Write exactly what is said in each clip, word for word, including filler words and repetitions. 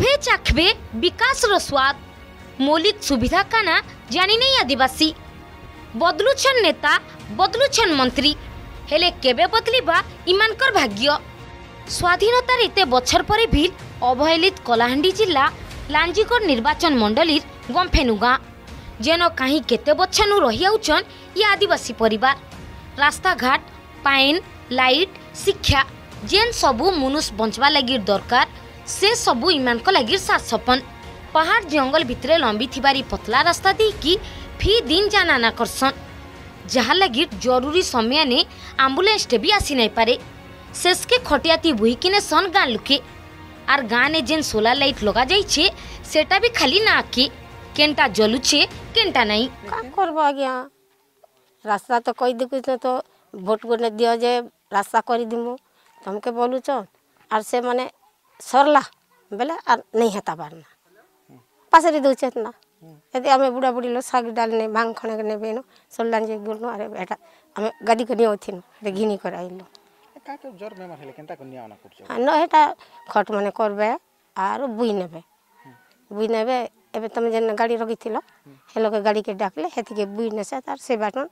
जिभे चाखबे विकास रो स्वाद मौलिक सुविधा काना जानी नहीं आदिवासी बदलुछन नेता बदलुछन मंत्री हेले केबे बदलिबा इमानकर भाग्य स्वाधीनतार एते बछर परे भी अवहेलित कलाहांडी जिला लांजीगढ़ निर्वाचन मंडलीर गंफेनु गाँ जेन कहीं केते बछानु रही आउछन ये आदिवासी परिवार रास्ता घाट पाइन लाइट शिक्षा जेन सबू मनुष्य बंचवा लगी दरकार से सबू इमानक लगी सात सपन पहाड़ जंगल भितरे लंबी थिबारी पतला रास्ता देकी फी दिन जाना ना करसन जहाँ लगी जरूरी समय ने आम्बुलेंस टे भी आसी नहीं पारे शेष के खटियाती बुही किने सन गाँ लुके आर गाँ ने जेन सोलार लाइट लगा जाइछे सेटा भी खाली ना आके केनटा जलुछे केनटा नहीं का करबो आज्ञा रास्ता तो कई दिकुछ तो भोट गोने दियो जे रास्ता करी दिमु तुमके बोलु छ आर से माने सरला बेले आर नहीं हेता बारना पासरी दउछे ना यदि हमें बुढ़ा बुढ़ी लो साग डालने भांग खणे ने बेनो सोल्लान जे गुनो अरे बेटा हमें गादी कनी ओथिन रे घिनी कराइलो का के जोर में मारले केनता कन्या ना करछ न हेता खट माने करबे आर बुई नेबे बुई नेबे एबे तुम जेन गाड़ी रखिथिलो हेलो के गाड़ी के डाकले हेति के बुई नेसे तार से बाटन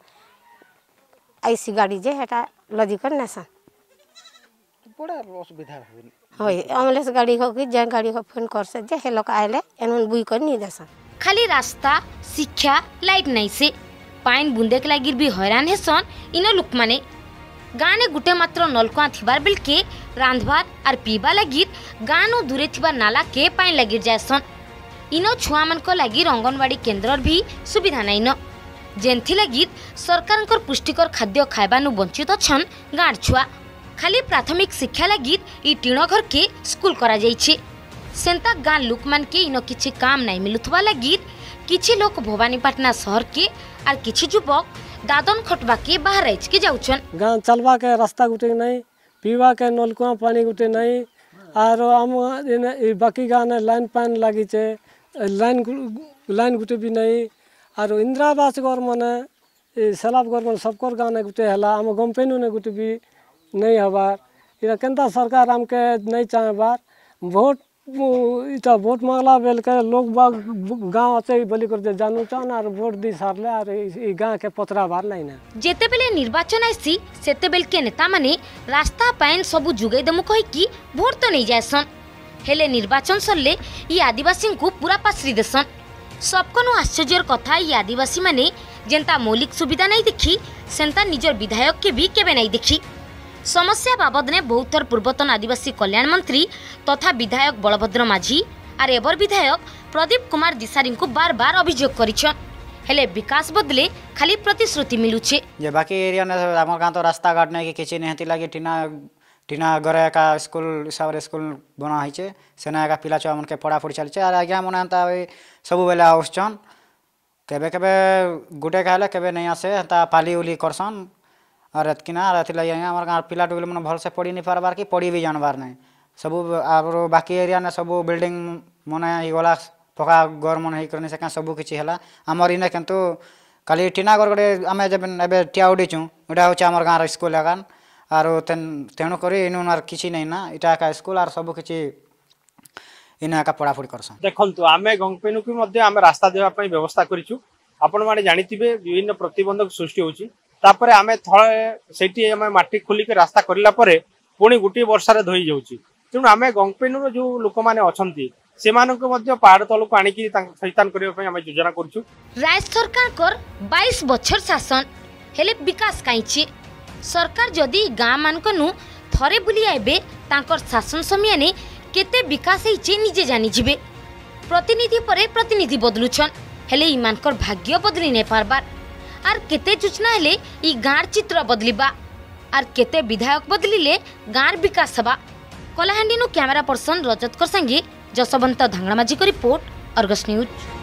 आईसी गाड़ी जे हेता लदी कर नेसा बड़ा असुविधा होय एम्बुलेंस गाड़ी हो कि जे गाड़ी हो फोन कर से जे हेलो का आइले एनन बुई कर नी देसा खाली रास्ता शिक्षा लाइट नहीं से पाइन बुंदे के लगी भी हैरान हेसन इन लोक माने गाँ ने गुटे मात्र नलकुआ थिबार बेल के रांधबार आर पीबा लगी गाँ नो दूरे थिबा नाला के पाइन लगी जायसन इन छुआ मन को लगी अंगनवाड़ी केन्द्र भी सुविधा नहीं न जेनथि लगी सरकार पुष्टिकर खाद्य खाइबानु वंचित छन गाँर छुआ खाली प्राथमिक शिक्षा लगी ई टीण घर के स्कूल करा जाइछे सेंता गाँ लोक मान के इन किछि काम नहीं मिलुथबा लगी किछि लोक भवानीपाटना शहर के आर किछि युवक दादन खटबा के बाहर रह के जाउछन गाँ चलवा के रास्ता गुटे नहीं पीवा के नलकुआ पानी गुटे नहीं आर आम बाकी गाँ ने लाइन पानी लगी छे लाइन लाइन गुटे भी नहीं आर इंदिरा आवास घर माने सैलाब घर मन सबकर गाँव ने गुटे हला आम गंपेनु ने गुटे भी नहीं हबार इरा केनता सरकार हमके नहीं चाहबार वोट इटा वोट मांगला बेल के लोग बाग गाँव आते बोली कर दे जानू चान आर वोट दी सारले आर ई गाँ के पतरा बार नहीं ना जेते बेले निर्वाचन आसी सेते बेल के नेता माने रास्ता पाइन सबु जुगै देमु कहि कि वोट तो नहीं जायसन हेले निर्वाचन सरले ई आदिवासी को पूरा पासरी देसन सबकनु आश्चर्यर कथा ई आदिवासी माने जेंता मौलिक सुविधा नहीं देखी सेंता निजर विधायक के भी केबे नहीं देखी समस्या बाबद ने बहुत थर पूर्वतन आदिवासी कल्याण मंत्री तथा विधायक बलभद्र माझी आर एबर विधायक प्रदीप कुमार दिसारी को बार बार अभियोग करिछन हेले विकास बदले खाली प्रतिश्रुति मिलुछे जे बाकी एरिया ने हमर गां तो रास्ता घाट नै कि किछि नै हेति लागि टीना टीना घरे का स्कूल हिसाब स्कूल बना होइछे सेना का पिला छुआ मन के पढ़ा पढ़ी चलछे आर आज्ञा मन अंता सब बेला आउछन केबे केबे गुटे कहले केबे नहीं आसे ता पाली उली करसन और एतकिना रहती लगे हमारे गाँव पिला टुगल मैंने भल से पढ़ी नहीं पारबार कि पढ़ी भी जानबार नहीं सब और बाकी एरिया ने सब बिल्डिंग मन गला पका घर मन ही करने से सब किसी है आमर इने किंतु खाली टीना घर गोटे आम जब ए टिया उड़ीचु इटा हूँ आम गाँव स्कूल एगान आर तेणुक इन किसी नहीं ना इटा का स्कूल आर सब किसी इन एका पढ़ापढ़ी करसन देखंतु आमे गंगपेनु की मध्ये आमे रास्ता देवा पई व्यवस्था करिछु आपण माने जानिथिबे विभिन्न प्रतिबंधक सृष्टि होची तापरे आमे थळे सेठी आमे माटी खोली के रास्ता करला परे पुणी गुटी वर्षा रे धोई जाउची तेणु आमे गंगपेनु जो लोक माने अछंती सेमानको मध्ये पहाड़ तल को आनी की सैतान करियो पई आमे योजना करछु राज्य सरकार कर बाईस बछर शासन हेले विकास काईची सरकार जदी गाँ मानकनु थरे बुली आइबे तांकर शासन समय ने केते विकास होइचे निजे जानि जिबे प्रतिनिधि परे प्रतिनिधि बदलुछन हेले इमानकर भाग्य बदली ने पारबार आर केते योजना हेले ई गाँर चित्र बदलिबा आर केते विधायक बदलिले गाँर विकास हबा कलाहांडी नु कैमरा पर्सन रजत कर संगे जसवंत धांगड़ामाझी को रिपोर्ट अर्गस न्यूज।